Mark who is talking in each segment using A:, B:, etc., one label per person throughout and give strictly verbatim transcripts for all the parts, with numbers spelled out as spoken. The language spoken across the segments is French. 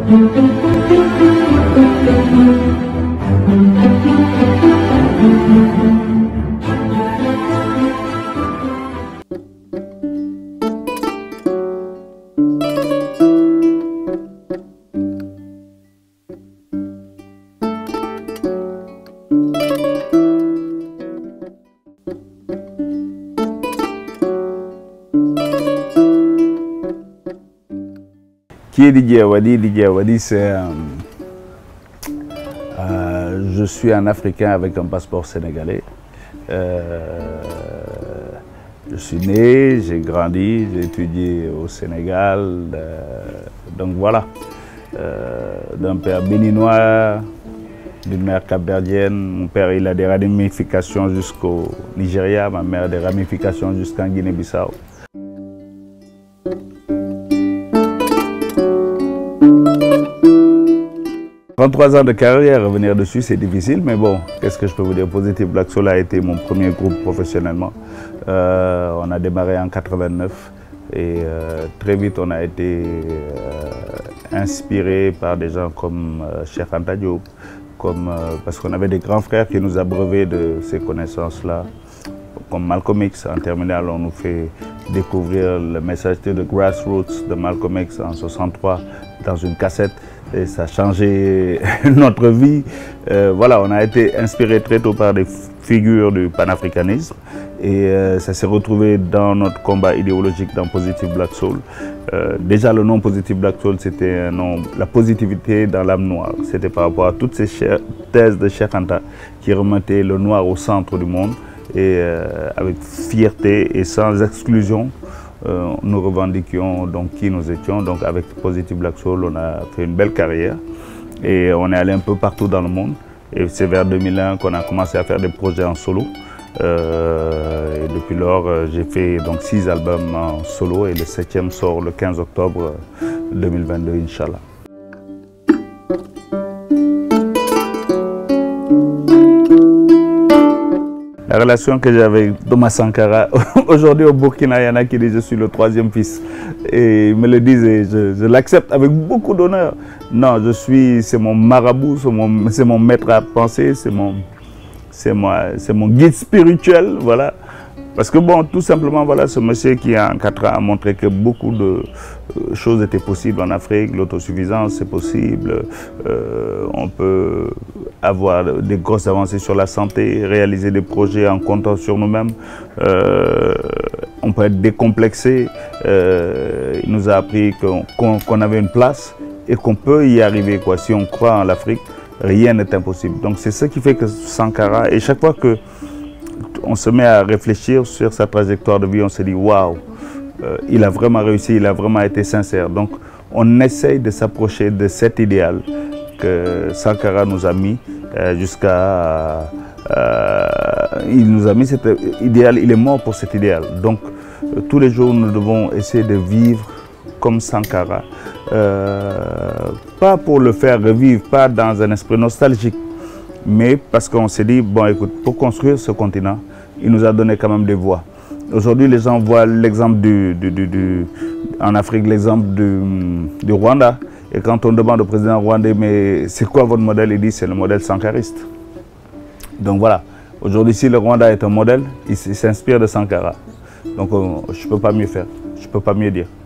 A: Qui est Didier Awadi? Didier Awadi, c'est euh, euh, je suis un Africain avec un passeport sénégalais. Euh, je suis né, j'ai grandi, j'ai étudié au Sénégal. Euh, donc voilà, euh, d'un père béninois, d'une mère capverdienne. Mon père, il a des ramifications jusqu'au Nigeria, ma mère des ramifications jusqu'en Guinée-Bissau. trente-trois ans de carrière, revenir dessus c'est difficile, mais bon, qu'est-ce que je peux vous dire? Positive Black Soul a été mon premier groupe professionnellement. Euh, on a démarré en quatre-vingt-neuf et euh, très vite on a été euh, inspiré par des gens comme euh, Cheikh Anta Diop, comme, euh, parce qu'on avait des grands frères qui nous abreuvaient de ces connaissances-là. Comme Malcolm X, en terminale, on nous fait découvrir le message de Grassroots de Malcolm X en soixante-trois dans une cassette. Et ça a changé notre vie. Euh, voilà, on a été inspiré très tôt par des figures du panafricanisme et euh, ça s'est retrouvé dans notre combat idéologique dans Positive Black Soul. Euh, déjà le nom Positive Black Soul, c'était un nom, la positivité dans l'âme noire. C'était par rapport à toutes ces thèses de Cheikh Anta qui remettaient le noir au centre du monde et euh, avec fierté et sans exclusion. Euh, nous revendiquions donc qui nous étions. Donc avec Positive Black Soul, on a fait une belle carrière et on est allé un peu partout dans le monde. Et c'est vers deux mille un qu'on a commencé à faire des projets en solo. Euh, et depuis lors, j'ai fait donc six albums en solo et le septième sort le quinze octobre deux mille vingt-deux, Inch'Allah. La relation que j'avais avec Thomas Sankara, aujourd'hui au Burkina, il y en a qui disent que je suis le troisième fils. Et ils me le disent et je, je l'accepte avec beaucoup d'honneur. Non, je suis, c'est mon marabout, c'est mon, mon maître à penser, c'est mon, mon, mon guide spirituel, voilà. Parce que bon, tout simplement, voilà, ce monsieur qui en quatre ans a montré que beaucoup de choses étaient possibles en Afrique, l'autosuffisance c'est possible, euh, on peut avoir des grosses avancées sur la santé, réaliser des projets en comptant sur nous-mêmes, euh, on peut être décomplexé, euh, il nous a appris qu'on qu'on, qu'on avait une place et qu'on peut y arriver, quoi. Si on croit en l'Afrique, rien n'est impossible. Donc c'est ce qui fait que Sankara, et chaque fois que on se met à réfléchir sur sa trajectoire de vie, on se dit waouh, euh, il a vraiment réussi, il a vraiment été sincère. Donc on essaye de s'approcher de cet idéal que Sankara nous a mis euh, jusqu'à... Euh, il nous a mis cet idéal, il est mort pour cet idéal. Donc euh, tous les jours nous devons essayer de vivre comme Sankara. Euh, pas pour le faire revivre, pas dans un esprit nostalgique, mais parce qu'on s'est dit, bon écoute, pour construire ce continent, il nous a donné quand même des voies. Aujourd'hui, les gens voient l'exemple du, du, du, du, en Afrique, l'exemple du, du Rwanda. Et quand on demande au président rwandais, mais c'est quoi votre modèle? Il dit, c'est le modèle sankariste. Donc voilà, aujourd'hui, si le Rwanda est un modèle, il s'inspire de Sankara. Donc euh, je ne peux pas mieux faire, je ne peux pas mieux dire.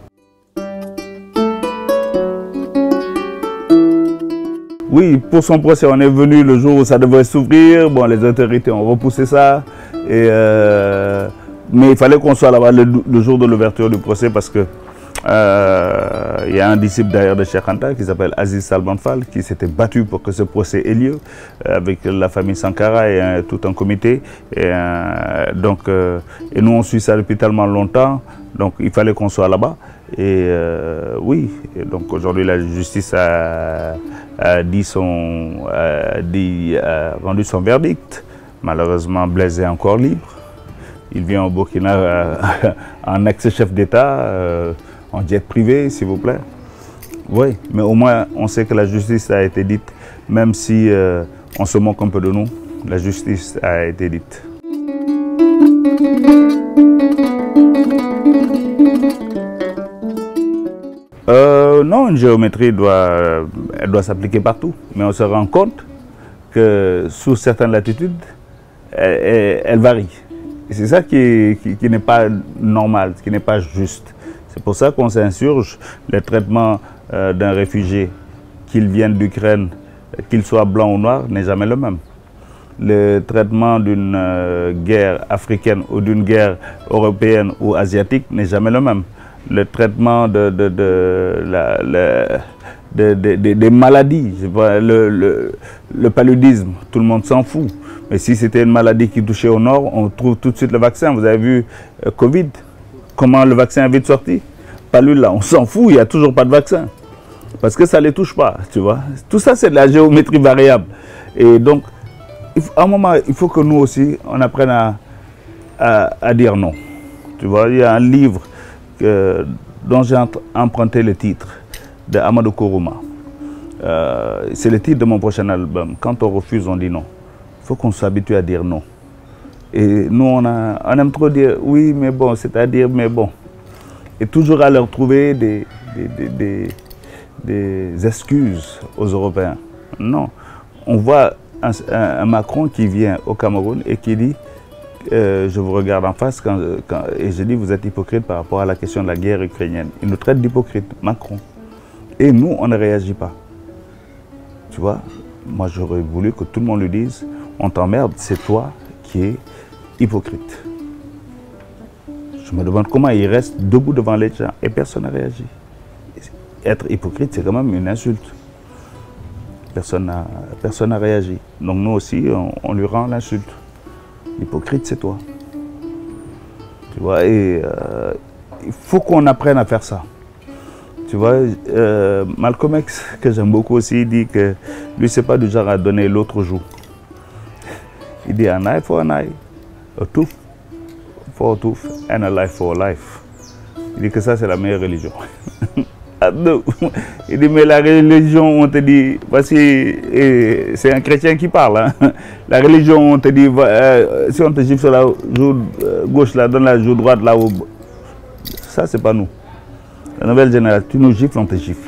A: Oui, pour son procès, on est venu le jour où ça devrait s'ouvrir. Bon, les autorités ont repoussé ça. Et euh, mais il fallait qu'on soit là-bas le, le jour de l'ouverture du procès parce que euh, il y a un disciple d'ailleurs de Cheikh Anta qui s'appelle Aziz Salman Fall qui s'était battu pour que ce procès ait lieu euh, avec la famille Sankara et euh, tout un comité. Et, euh, donc, euh, et nous, on suit ça depuis tellement longtemps. Donc, il fallait qu'on soit là-bas. Et euh, oui, et donc aujourd'hui la justice a, a, dit son, a, dit, a rendu son verdict. Malheureusement, Blaise est encore libre. Il vient au Burkina euh, en ex-chef d'État, euh, en jet privé, s'il vous plaît. Oui, mais au moins on sait que la justice a été dite, même si euh, on se moque un peu de nous, la justice a été dite. Euh, non, une géométrie doit, elle doit s'appliquer partout, mais on se rend compte que sous certaines latitudes, elle, elle, elle varie. Et c'est ça qui, qui, qui n'est pas normal, qui n'est pas juste. C'est pour ça qu'on s'insurge. Le traitement euh, d'un réfugié, qu'il vienne d'Ukraine, qu'il soit blanc ou noir, n'est jamais le même. Le traitement d'une euh, guerre africaine ou d'une guerre européenne ou asiatique n'est jamais le même. Le traitement de, de, de, la, la, de, de, de, des maladies, je vois, le, le, le paludisme, tout le monde s'en fout. Mais si c'était une maladie qui touchait au nord, on trouve tout de suite le vaccin. Vous avez vu euh, Covid, comment le vaccin est vite sorti? Pas lui là, on s'en fout, il n'y a toujours pas de vaccin. Parce que ça ne les touche pas, tu vois. Tout ça, c'est de la géométrie variable. Et donc, à un moment, il faut que nous aussi, on apprenne à, à, à dire non. Tu vois, il y a un livre que, dont j'ai emprunté le titre, de Amadou Kourouma. Euh, c'est le titre de mon prochain album. Quand on refuse, on dit non. Il faut qu'on s'habitue à dire non. Et nous, on, a, on aime trop dire oui, mais bon, c'est-à-dire, mais bon. Et toujours à leur trouver des, des, des, des, des excuses aux Européens. Non. On voit un, un, un Macron qui vient au Cameroun et qui dit euh, je vous regarde en face quand, quand, et je dis vous êtes hypocrite par rapport à la question de la guerre ukrainienne. Il nous traite d'hypocrite, Macron. Et nous, on ne réagit pas. Tu vois, moi j'aurais voulu que tout le monde lui dise on t'emmerde, c'est toi qui es hypocrite. Je me demande comment il reste debout devant les gens et personne n'a réagi. Être hypocrite, c'est quand même une insulte. Personne n'a personne n'a réagi. Donc nous aussi, on, on lui rend l'insulte. L'hypocrite, c'est toi. Tu vois, et euh, il faut qu'on apprenne à faire ça. Tu vois, euh, Malcolm X, que j'aime beaucoup aussi, il dit que lui, c'est pas du genre à donner l'autre joue. Il dit un eye for an eye, a tooth for a tooth, and a life for a life. Il dit que ça, c'est la meilleure religion. Il dit, mais la religion, on te dit, voici, c'est un chrétien qui parle, hein. La religion, on te dit, euh, si on te gifle sur la joue gauche, là, donne la joue droite, là, où... ça, c'est pas nous. La nouvelle génération, tu nous gifles, on te gifle.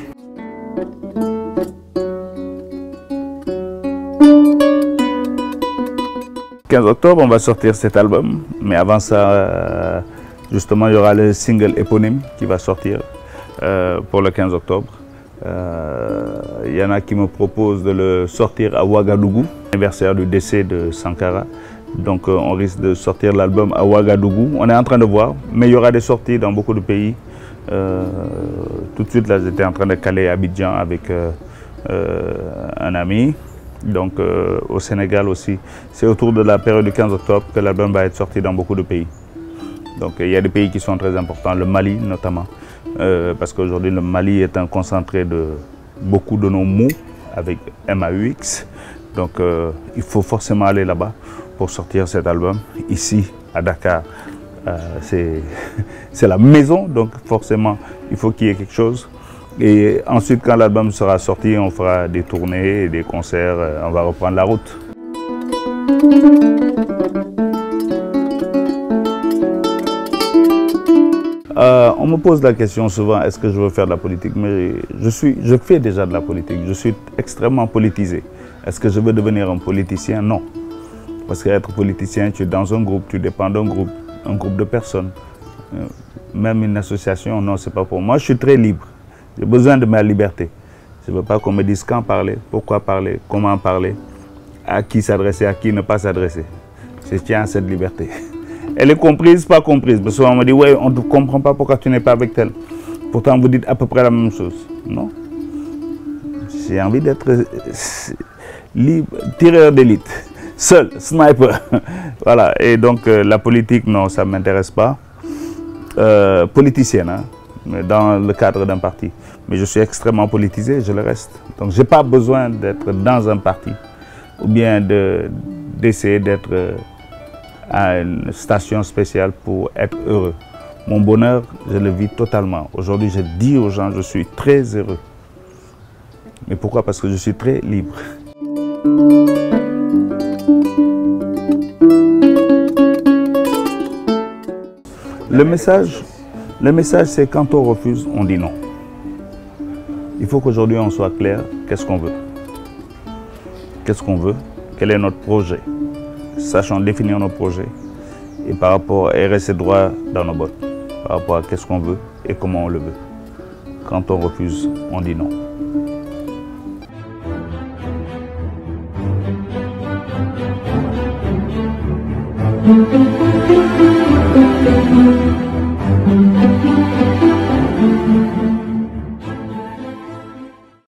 A: quinze octobre, on va sortir cet album, mais avant ça, euh, justement, il y aura le single éponyme qui va sortir. Euh, pour le quinze octobre. Il euh, y en a qui me proposent de le sortir à Ouagadougou, anniversaire du décès de Sankara. Donc euh, on risque de sortir l'album à Ouagadougou. On est en train de voir, mais il y aura des sorties dans beaucoup de pays. Euh, tout de suite, là, j'étais en train de caler à Abidjan avec euh, euh, un ami. Donc euh, au Sénégal aussi. C'est autour de la période du quinze octobre que l'album va être sorti dans beaucoup de pays. Donc il y a des pays qui sont très importants, le Mali notamment. Euh, parce qu'aujourd'hui, le Mali est un concentré de beaucoup de nos mots avec M A U X. Donc, euh, il faut forcément aller là-bas pour sortir cet album. Ici, à Dakar, euh, c'est la maison, donc forcément, il faut qu'il y ait quelque chose. Et ensuite, quand l'album sera sorti, on fera des tournées, des concerts, euh, on va reprendre la route. Euh, on me pose la question souvent, est-ce que je veux faire de la politique? Mais je, suis, je fais déjà de la politique, je suis extrêmement politisé. Est-ce que je veux devenir un politicien? Non. Parce qu'être politicien, tu es dans un groupe, tu dépends d'un groupe, un groupe de personnes. Euh, même une association, non, c'est pas pour moi. Je suis très libre, j'ai besoin de ma liberté. Je ne veux pas qu'on me dise quand parler, pourquoi parler, comment parler, à qui s'adresser, à qui ne pas s'adresser. Je tiens à cette liberté. Elle est comprise, pas comprise. Parce qu'on me dit, ouais, on ne comprend pas pourquoi tu n'es pas avec tel. Pourtant, vous dites à peu près la même chose. Non. J'ai envie d'être libre, tireur d'élite, seul, sniper. Voilà. Et donc, euh, la politique, non, ça ne m'intéresse pas. Euh, politicienne, hein, mais dans le cadre d'un parti. Mais je suis extrêmement politisé, je le reste. Donc, je n'ai pas besoin d'être dans un parti ou bien d'essayer de, d'être... Euh, à une station spéciale pour être heureux. Mon bonheur, je le vis totalement. Aujourd'hui, je dis aux gens, je suis très heureux. Mais pourquoi? Parce que je suis très libre. Le message, le message, c'est quand on refuse, on dit non. Il faut qu'aujourd'hui on soit clair, qu'est-ce qu'on veut? Qu'est-ce qu'on veut? Quel est notre projet? Sachons définir nos projets et par rapport et rester droit dans nos bottes, par rapport à qu'est-ce qu'on veut et comment on le veut. Quand on refuse, on dit non.
B: Thank you.